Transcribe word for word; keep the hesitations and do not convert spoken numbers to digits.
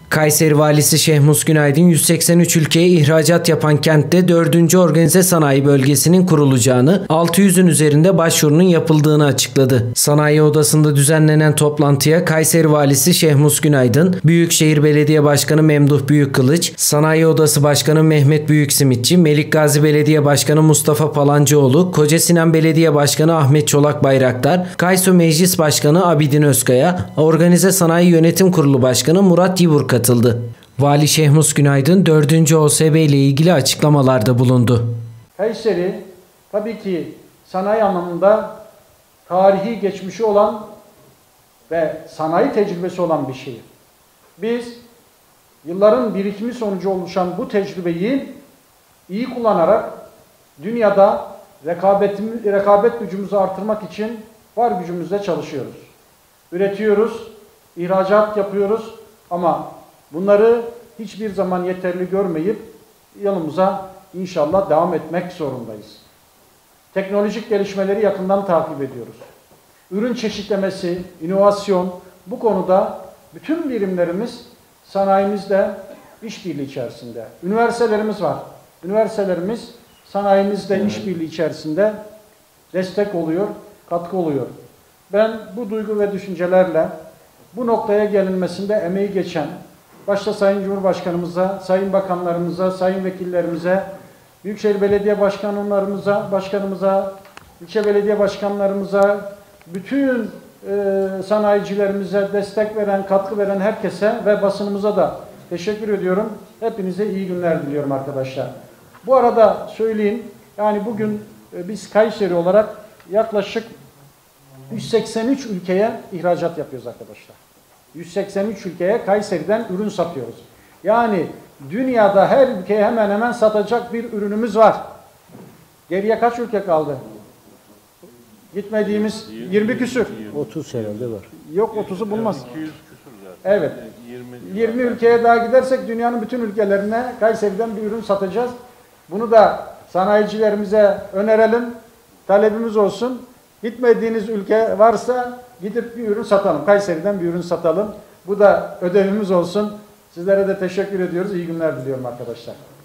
Kayseri Valisi Şehmus Günaydın yüz seksen üç ülkeye ihracat yapan kentte dördüncü Organize Sanayi Bölgesi'nin kurulacağını, altı yüzün üzerinde başvurunun yapıldığını açıkladı. Sanayi Odası'nda düzenlenen toplantıya Kayseri Valisi Şehmus Günaydın, Büyükşehir Belediye Başkanı Memduh Büyükkılıç, Sanayi Odası Başkanı Mehmet Büyüksimitçi, Melikgazi Belediye Başkanı Mustafa Palancıoğlu, Kocasinan Belediye Başkanı Ahmet Çolak Bayraktar, Kayso Meclis Başkanı Abidin Özkaya, Organize Sanayi Yönetim Kurulu Başkanı Murat Yibur katıldı. Vali Şehmus Günaydın dördüncü O S B ile ilgili açıklamalarda bulundu. Kayseri tabii ki sanayi anlamında tarihi geçmişi olan ve sanayi tecrübesi olan bir şehir. Biz yılların birikimi sonucu oluşan bu tecrübeyi iyi kullanarak dünyada rekabetimi, rekabet gücümüzü artırmak için var gücümüzle çalışıyoruz. Üretiyoruz, ihracat yapıyoruz ama bunları hiçbir zaman yeterli görmeyip yanımıza inşallah devam etmek zorundayız. Teknolojik gelişmeleri yakından takip ediyoruz. Ürün çeşitlemesi, inovasyon, bu konuda bütün birimlerimiz sanayimizle işbirliği içerisinde. Üniversitelerimiz var. Üniversitelerimiz sanayimizle işbirliği içerisinde destek oluyor, katkı oluyor. Ben bu duygu ve düşüncelerle bu noktaya gelinmesinde emeği geçen, başta Sayın Cumhurbaşkanımıza, Sayın Bakanlarımıza, Sayın Vekillerimize, Büyükşehir Belediye Başkanlarımıza, Başkanımıza, ilçe belediye başkanlarımıza, bütün e, sanayicilerimize destek veren, katkı veren herkese ve basınımıza da teşekkür ediyorum. Hepinize iyi günler diliyorum arkadaşlar. Bu arada söyleyeyim, yani bugün e, biz Kayseri olarak yaklaşık yüz seksen üç ülkeye ihracat yapıyoruz arkadaşlar. yüz seksen üç ülkeye Kayseri'den ürün satıyoruz. Yani dünyada her ülkeye hemen hemen satacak bir ürünümüz var. Geriye kaç ülke kaldı? Gitmediğimiz yirmi küsür. otuz herhalde var. Yok otuzu bulmaz. Evet. yirmi ülkeye daha gidersek dünyanın bütün ülkelerine Kayseri'den bir ürün satacağız. Bunu da sanayicilerimize önerelim. Talebimiz olsun. Gitmediğiniz ülke varsa gidip bir ürün satalım. Kayseri'den bir ürün satalım. Bu da ödevimiz olsun. Sizlere de teşekkür ediyoruz. İyi günler diliyorum arkadaşlar.